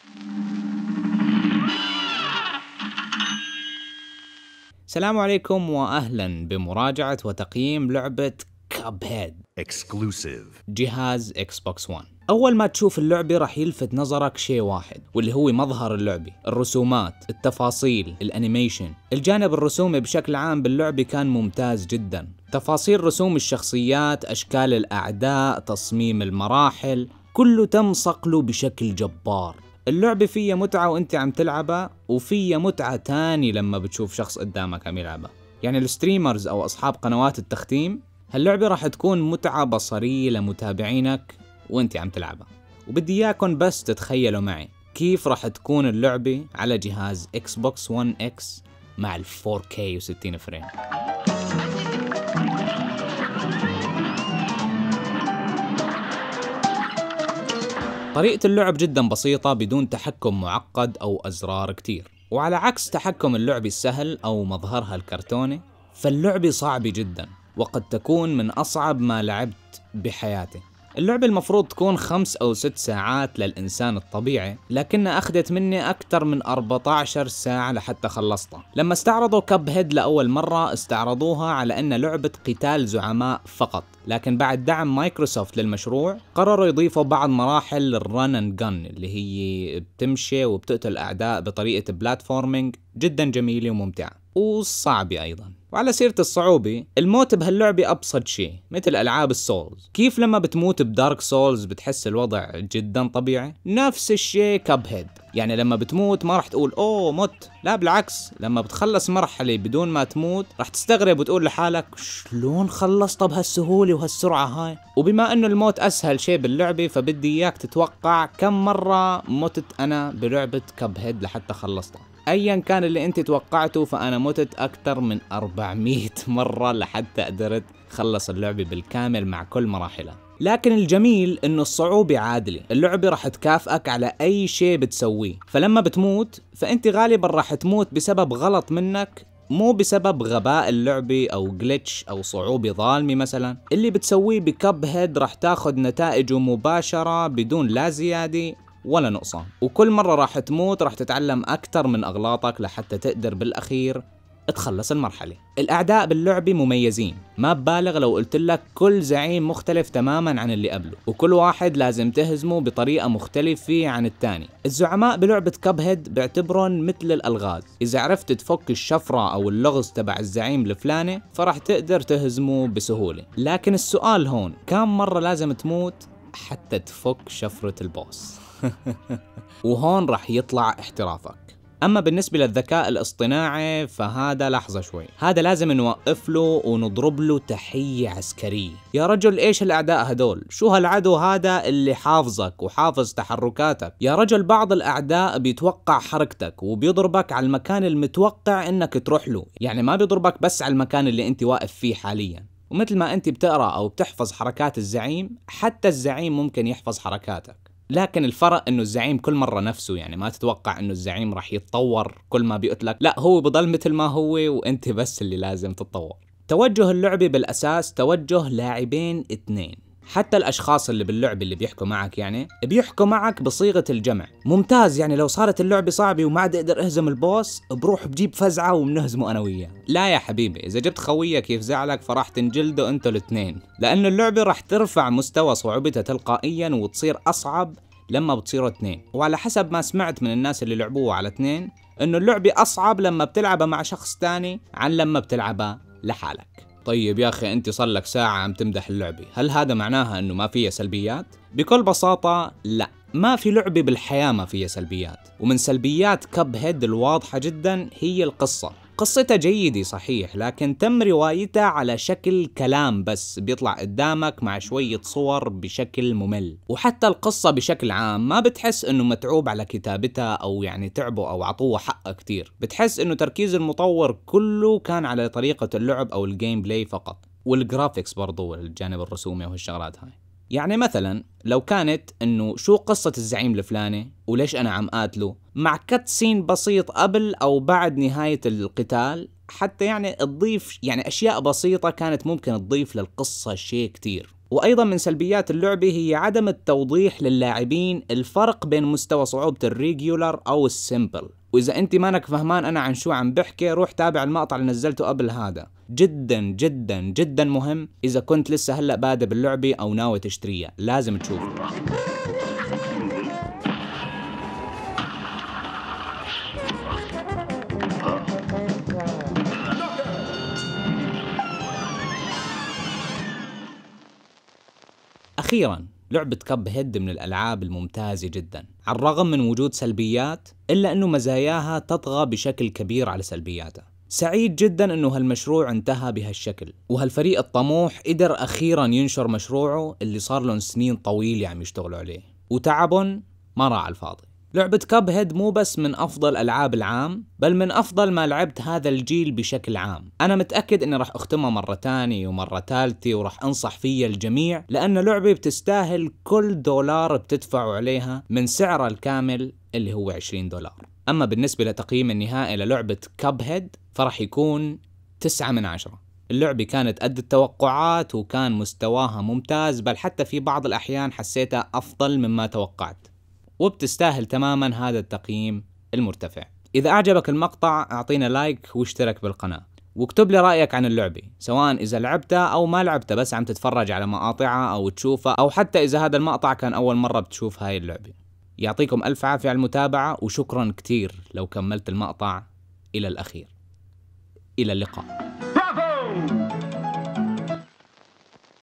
السلام عليكم وأهلا بمراجعة وتقييم لعبة كابهيد Exclusive. جهاز اكس بوكس 1. أول ما تشوف اللعبة راح يلفت نظرك شيء واحد، واللي هو مظهر اللعبة، الرسومات، التفاصيل، الانيميشن. الجانب الرسومي بشكل عام باللعبة كان ممتاز جدا، تفاصيل رسوم الشخصيات، أشكال الأعداء، تصميم المراحل، كله تم صقله بشكل جبار. اللعبة فيها متعة وانت عم تلعبها، وفيها متعة تاني لما بتشوف شخص قدامك عم يلعبها. يعني الستريمرز او اصحاب قنوات التختيم، هاللعبة راح تكون متعة بصرية لمتابعينك وانت عم تلعبها. وبدي اياكم بس تتخيلوا معي كيف راح تكون اللعبة على جهاز اكس بوكس 1 اكس مع ال 4K و60 فريم. طريقة اللعب جدا بسيطة بدون تحكم معقد أو أزرار كتير، وعلى عكس تحكم اللعبة السهل أو مظهرها الكرتوني، فاللعبة صعبة جدا وقد تكون من أصعب ما لعبت بحياتي. اللعبة المفروض تكون 5 أو 6 ساعات للإنسان الطبيعي، لكنها أخذت مني أكثر من 14 ساعة لحتى خلصتها. لما استعرضوا كابهيد لأول مرة استعرضوها على أنها لعبة قتال زعماء فقط، لكن بعد دعم مايكروسوفت للمشروع قرروا يضيفوا بعض مراحل الرن اند جن، اللي هي بتمشي وبتقتل أعداء بطريقة بلاتفورمينج جدا جميلة وممتعة وصعبة أيضا. وعلى سيرة الصعوبة، الموت بهاللعبة أبسط شيء مثل ألعاب السولز. كيف لما بتموت بدارك سولز بتحس الوضع جدا طبيعي، نفس الشيء كابهيد. يعني لما بتموت ما رح تقول أوه مت، لا بالعكس، لما بتخلص مرحلة بدون ما تموت رح تستغرب وتقول لحالك شلون خلصت بهالسهولة وهالسرعة هاي. وبما أنه الموت أسهل شيء باللعبة، فبدي إياك تتوقع كم مرة متت أنا بلعبة كابهيد لحتى خلصتها. ايا كان اللي انت توقعته، فانا متت اكثر من 400 مرة لحتى قدرت خلص اللعبة بالكامل مع كل مراحلها. لكن الجميل انه الصعوبة عادلة، اللعبة رح تكافئك على اي شيء بتسويه. فلما بتموت فانت غالبا رح تموت بسبب غلط منك، مو بسبب غباء اللعبة او جلitch او صعوبة ظالمة مثلا. اللي بتسويه بكابهيد رح تاخد نتائجه مباشرة بدون لا زيادة ولا نقصان، وكل مرة راح تموت راح تتعلم أكثر من أغلاطك لحتى تقدر بالأخير تخلص المرحلة. الأعداء باللعبة مميزين، ما ببالغ لو قلت لك كل زعيم مختلف تماما عن اللي قبله، وكل واحد لازم تهزمه بطريقة مختلفة عن الثاني. الزعماء بلعبة كابهيد بعتبرون مثل الألغاز، إذا عرفت تفك الشفرة أو اللغز تبع الزعيم الفلاني فراح تقدر تهزمه بسهولة. لكن السؤال هون، كم مرة لازم تموت حتى تفك شفرة البوس؟ وهون رح يطلع احترافك. أما بالنسبة للذكاء الاصطناعي فهذا لحظة شوي، هذا لازم نوقف له ونضرب له تحية عسكرية. يا رجل إيش الأعداء هدول؟ شو هالعدو هذا اللي حافظك وحافظ تحركاتك؟ يا رجل بعض الأعداء بيتوقع حركتك وبيضربك على المكان المتوقع إنك تروح له، يعني ما بيضربك بس على المكان اللي أنت واقف فيه حاليا. ومثل ما أنت بتقرأ أو بتحفظ حركات الزعيم، حتى الزعيم ممكن يحفظ حركاتك. لكن الفرق انه الزعيم كل مرة نفسه، يعني ما تتوقع انه الزعيم راح يتطور كل ما بيقتلك، لا هو بضل مثل ما هو وانت بس اللي لازم تتطور. توجه اللعبة بالاساس توجه لاعبين 2، حتى الاشخاص اللي باللعبة اللي بيحكوا معك يعني بيحكوا معك بصيغة الجمع. ممتاز، يعني لو صارت اللعبة صعبة وما عاد اقدر اهزم البوس، بروح بجيب فزعة وبنهزمه انا وياه. لا يا حبيبي، اذا جبت خويك يفزعلك فراح تنجلدوا انتوا الاثنين، لانه اللعبة راح ترفع مستوى صعوبتها تلقائيا وتصير اصعب لما بتصيروا 2. وعلى حسب ما سمعت من الناس اللي لعبوها على 2، انه اللعبة اصعب لما بتلعبها مع شخص تاني عن لما بتلعبها لحالك. طيب يا اخي، انت صار لك ساعة عم تمدح اللعبة، هل هذا معناها انه ما فيها سلبيات؟ بكل بساطة لا، ما في لعبة بالحياة ما فيها سلبيات. ومن سلبيات كابهيد الواضحة جدا هي القصة. قصتها جيدة صحيح، لكن تم روايتها على شكل كلام بس بيطلع قدامك مع شوية صور بشكل ممل. وحتى القصة بشكل عام ما بتحس انه متعوب على كتابتها او يعني تعبوا او عطوها حقها كتير، بتحس انه تركيز المطور كله كان على طريقة اللعب او الجيم بلاي فقط، والجرافيكس برضو والجانب الرسومي وهالشغلات هاي. يعني مثلا لو كانت انه شو قصة الزعيم الفلاني وليش انا عم قاتله، مع كت سين بسيط قبل او بعد نهاية القتال، حتى يعني تضيف يعني أشياء بسيطة كانت ممكن تضيف للقصة شيء كتير. وأيضا من سلبيات اللعبة هي عدم التوضيح للاعبين الفرق بين مستوى صعوبة الريجولر أو السيمبل. وإذا أنت مانك فهمان أنا عن شو عم بحكي، روح تابع المقطع اللي نزلته قبل هذا، جدا جدا جدا مهم. إذا كنت لسه هلأ بادئ باللعبة أو ناوي تشتريها لازم تشوفه. أخيراً، لعبة كاب هيد من الألعاب الممتازة جداً، على الرغم من وجود سلبيات إلا أنه مزاياها تطغى بشكل كبير على سلبياتها. سعيد جداً أنه هالمشروع انتهى بهالشكل، وهالفريق الطموح قدر أخيراً ينشر مشروعه اللي صار لهم سنين طويلة عم يشتغلوا عليه، وتعبهم ما راح على الفاضي. لعبة كاب هيد مو بس من أفضل ألعاب العام، بل من أفضل ما لعبت هذا الجيل بشكل عام. أنا متأكد إني راح أختمها مرة تانية ومرة ثالثة، وراح أنصح فيها الجميع، لأن لعبة بتستاهل كل دولار بتدفعوا عليها من سعرها الكامل اللي هو $20. أما بالنسبة لتقييم النهائي للعبة كاب هيد فرح يكون 9/10. اللعبة كانت قد التوقعات، وكان مستواها ممتاز، بل حتى في بعض الأحيان حسيتها أفضل مما توقعت، وبتستاهل تماما هذا التقييم المرتفع. إذا أعجبك المقطع أعطينا لايك واشترك بالقناة، واكتب لي رأيك عن اللعبة، سواء إذا لعبتها أو ما لعبتها بس عم تتفرج على مقاطعها أو تشوفها، أو حتى إذا هذا المقطع كان أول مرة بتشوف هاي اللعبة. يعطيكم ألف عافية على المتابعة، وشكرا كتير لو كملت المقطع إلى الأخير. إلى اللقاء.